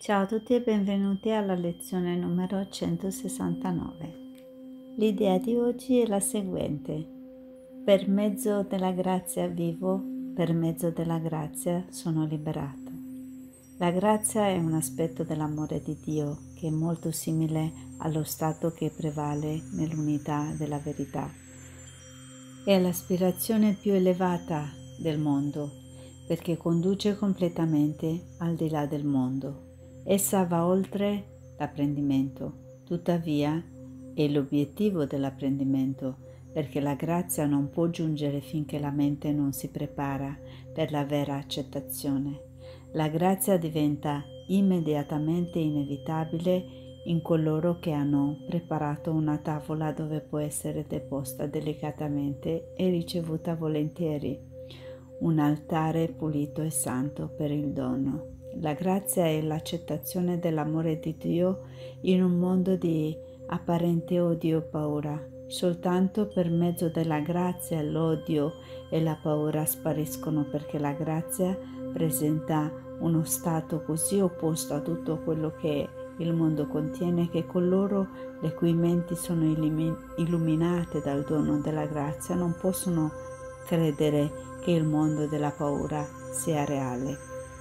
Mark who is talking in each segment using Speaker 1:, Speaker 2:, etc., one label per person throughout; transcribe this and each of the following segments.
Speaker 1: Ciao a tutti e benvenuti alla lezione numero 169. L'idea di oggi è la seguente: per mezzo della grazia vivo, per mezzo della grazia sono liberato. La grazia è un aspetto dell'amore di Dio che è molto simile allo stato che prevale nell'unità della verità. È l'aspirazione più elevata del mondo perché conduce completamente al di là del mondo. Essa va oltre l'apprendimento, tuttavia è l'obiettivo dell'apprendimento, perché la grazia non può giungere finché la mente non si prepara per la vera accettazione. La grazia diventa immediatamente inevitabile in coloro che hanno preparato una tavola dove può essere deposta delicatamente e ricevuta volentieri, un altare pulito e santo per il dono. La grazia è l'accettazione dell'amore di Dio in un mondo di apparente odio e paura. Soltanto per mezzo della grazia l'odio e la paura spariscono, perché la grazia presenta uno stato così opposto a tutto quello che il mondo contiene che coloro le cui menti sono illuminate dal dono della grazia non possono credere che il mondo della paura sia reale.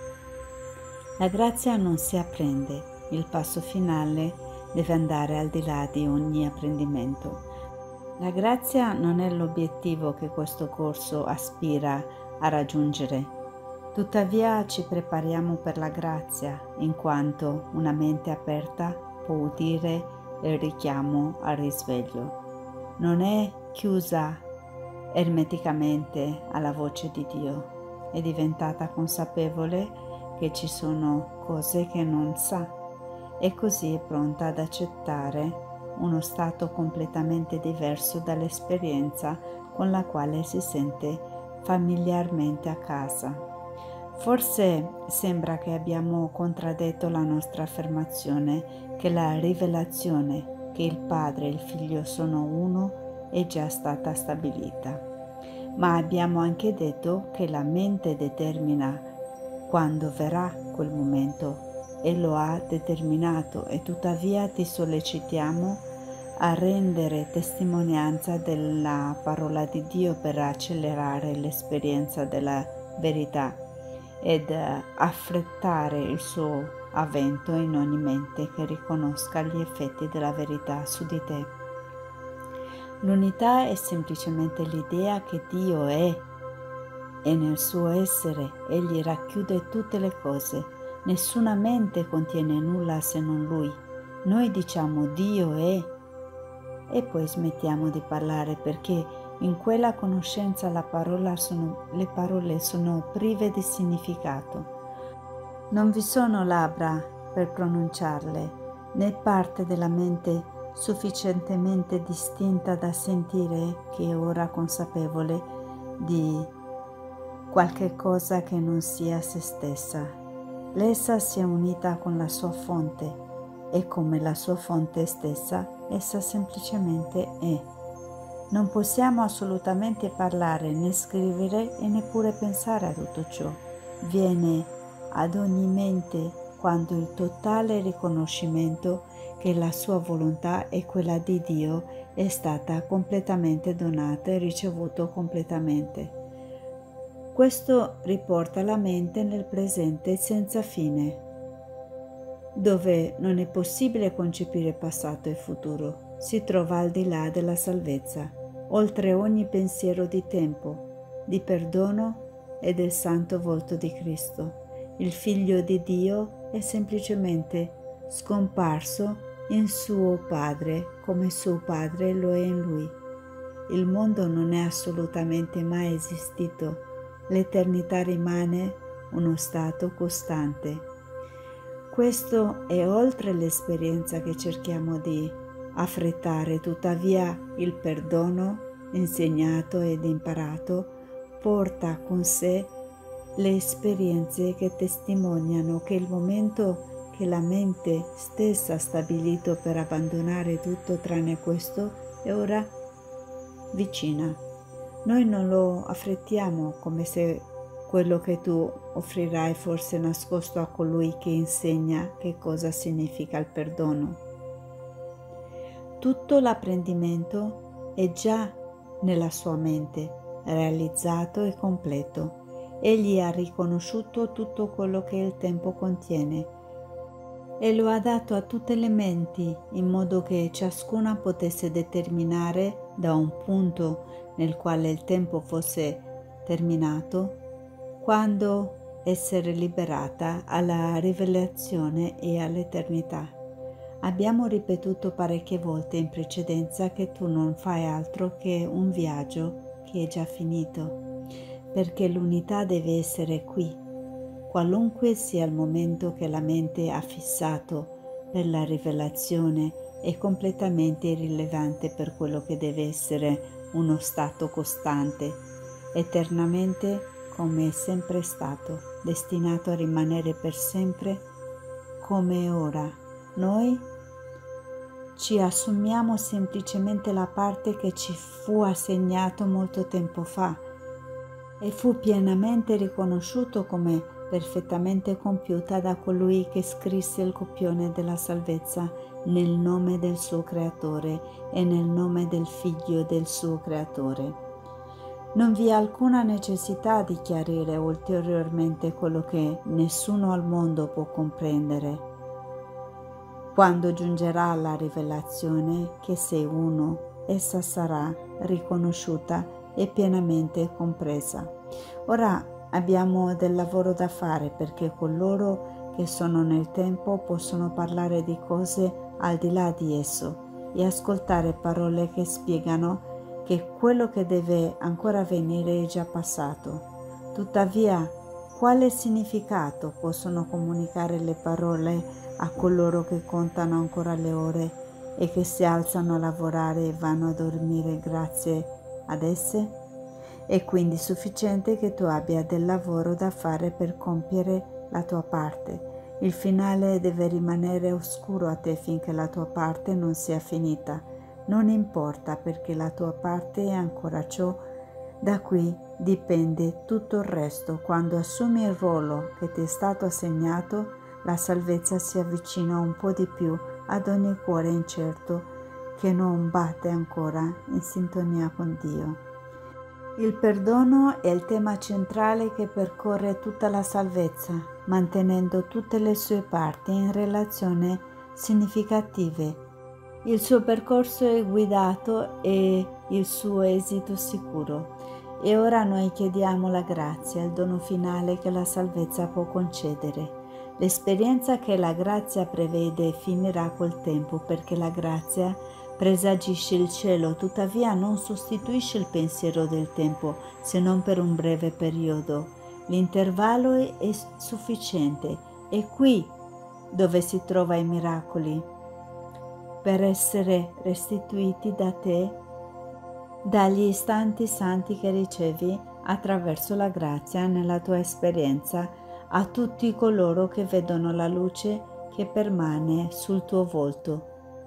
Speaker 1: La grazia non si apprende, il passo finale deve andare al di là di ogni apprendimento. La grazia non è l'obiettivo che questo corso aspira a raggiungere. Tuttavia ci prepariamo per la grazia, in quanto una mente aperta può udire il richiamo al risveglio. Non è chiusa ermeticamente alla voce di Dio, è diventata consapevole che ci sono cose che non sa e così è pronta ad accettare uno stato completamente diverso dall'esperienza con la quale si sente familiarmente a casa. Forse sembra che abbiamo contraddetto la nostra affermazione che la rivelazione che il Padre e il Figlio sono uno è già stata stabilita, ma abbiamo anche detto che la mente determina quando verrà quel momento e lo ha determinato, e tuttavia ti sollecitiamo a rendere testimonianza della parola di Dio per accelerare l'esperienza della verità ed affrettare il suo avvento in ogni mente che riconosca gli effetti della verità su di te. L'unità è semplicemente l'idea che Dio è, e nel suo essere Egli racchiude tutte le cose. Nessuna mente contiene nulla se non Lui. Noi diciamo Dio è e poi smettiamo di parlare, perché in quella conoscenza le parole sono prive di significato. Non vi sono labbra per pronunciarle, né parte della mente sufficientemente distinta da sentire che è ora consapevole di qualche cosa che non sia se stessa. L'essa si è unita con la sua fonte e come la sua fonte stessa, essa semplicemente è. Non possiamo assolutamente parlare né scrivere e neppure pensare a tutto ciò. Viene ad ogni mente quando il totale riconoscimento che la sua volontà e quella di Dio è stata completamente donata e ricevuto completamente. Questo riporta la mente nel presente senza fine, dove non è possibile concepire passato e futuro. Si trova al di là della salvezza, oltre ogni pensiero di tempo, di perdono e del santo volto di Cristo. Il Figlio di Dio è semplicemente scomparso in suo Padre come suo Padre lo è in Lui. Il mondo non è assolutamente mai esistito. L'eternità rimane uno stato costante. Questo è oltre l'esperienza che cerchiamo di affrettare, tuttavia il perdono insegnato ed imparato porta con sé le esperienze che testimoniano che il momento che la mente stessa ha stabilito per abbandonare tutto tranne questo è ora vicina. Noi non lo affrettiamo come se quello che tu offrirai forse nascosto a colui che insegna che cosa significa il perdono. Tutto l'apprendimento è già nella sua mente, realizzato e completo. Egli ha riconosciuto tutto quello che il tempo contiene e lo ha dato a tutte le menti in modo che ciascuna potesse determinare da un punto nel quale il tempo fosse terminato, quando essere liberata alla rivelazione e all'eternità. Abbiamo ripetuto parecchie volte in precedenza che tu non fai altro che un viaggio che è già finito, perché l'unità deve essere qui, qualunque sia il momento che la mente ha fissato per la rivelazione è completamente irrilevante per quello che deve essere uno stato costante, eternamente come è sempre stato, destinato a rimanere per sempre come è ora. Noi ci assumiamo semplicemente la parte che ci fu assegnato molto tempo fa e fu pienamente riconosciuto come perfettamente compiuta da colui che scrisse il copione della salvezza nel nome del suo creatore e nel nome del figlio del suo creatore. Non vi è alcuna necessità di chiarire ulteriormente quello che nessuno al mondo può comprendere. Quando giungerà la rivelazione che sei uno, essa sarà riconosciuta e pienamente compresa. Ora abbiamo del lavoro da fare perché coloro che sono nel tempo possono parlare di cose al di là di esso e ascoltare parole che spiegano che quello che deve ancora avvenire è già passato. Tuttavia, quale significato possono comunicare le parole a coloro che contano ancora le ore e che si alzano a lavorare e vanno a dormire grazie ad esse? È quindi sufficiente che tu abbia del lavoro da fare per compiere la tua parte. Il finale deve rimanere oscuro a te finché la tua parte non sia finita. Non importa perché la tua parte è ancora ciò. Da qui dipende tutto il resto. Quando assumi il ruolo che ti è stato assegnato, la salvezza si avvicina un po' di più ad ogni cuore incerto che non batte ancora in sintonia con Dio. Il perdono è il tema centrale che percorre tutta la salvezza, mantenendo tutte le sue parti in relazioni significative. Il suo percorso è guidato e il suo esito sicuro. E ora noi chiediamo la grazia, il dono finale che la salvezza può concedere. L'esperienza che la grazia prevede finirà col tempo perché la grazia presagisce il cielo, tuttavia non sostituisce il pensiero del tempo se non per un breve periodo. L'intervallo è sufficiente. È qui dove si trovano i miracoli per essere restituiti da te dagli istanti santi che ricevi attraverso la grazia nella tua esperienza a tutti coloro che vedono la luce che permane sul tuo volto.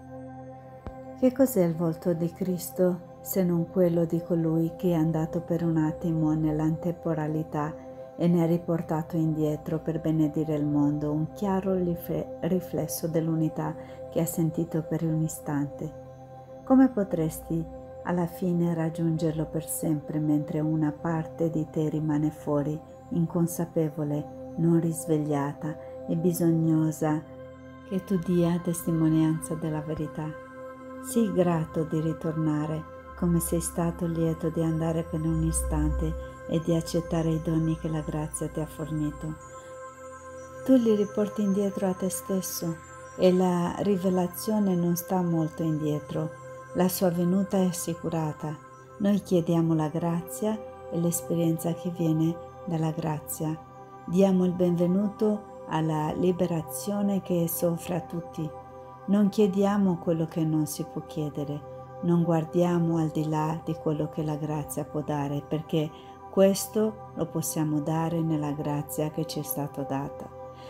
Speaker 1: Che cos'è il volto di Cristo se non quello di colui che è andato per un attimo nell'antemporalità e ne ha riportato indietro per benedire il mondo, un chiaro riflesso dell'unità che ha sentito per un istante? Come potresti alla fine raggiungerlo per sempre mentre una parte di te rimane fuori, inconsapevole, non risvegliata e bisognosa che tu dia testimonianza della verità? Sii grato di ritornare, come sei stato lieto di andare per un istante e di accettare i doni che la grazia ti ha fornito. Tu li riporti indietro a te stesso e la rivelazione non sta molto indietro. La sua venuta è assicurata. Noi chiediamo la grazia e l'esperienza che viene dalla grazia. Diamo il benvenuto alla liberazione che esso offre a tutti. Non chiediamo quello che non si può chiedere, non guardiamo al di là di quello che la grazia può dare, perché questo lo possiamo dare nella grazia che ci è stata data.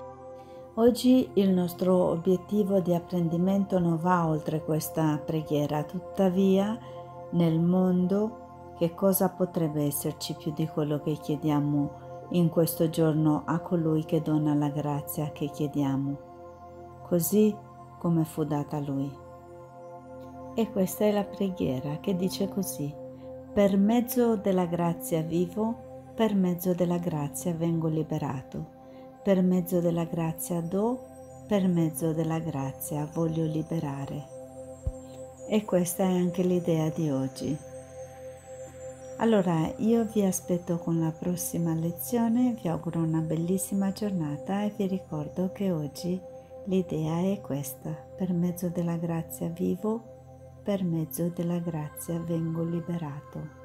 Speaker 1: Oggi il nostro obiettivo di apprendimento non va oltre questa preghiera, tuttavia nel mondo che cosa potrebbe esserci più di quello che chiediamo in questo giorno a colui che dona la grazia che chiediamo, così come fu data a lui. E questa è la preghiera che dice così: per mezzo della grazia vivo, per mezzo della grazia vengo liberato, per mezzo della grazia do, per mezzo della grazia voglio liberare. E questa è anche l'idea di oggi. Allora io vi aspetto con la prossima lezione, vi auguro una bellissima giornata e vi ricordo che oggi l'idea è questa: per mezzo della grazia vivo, per mezzo della grazia vengo liberato.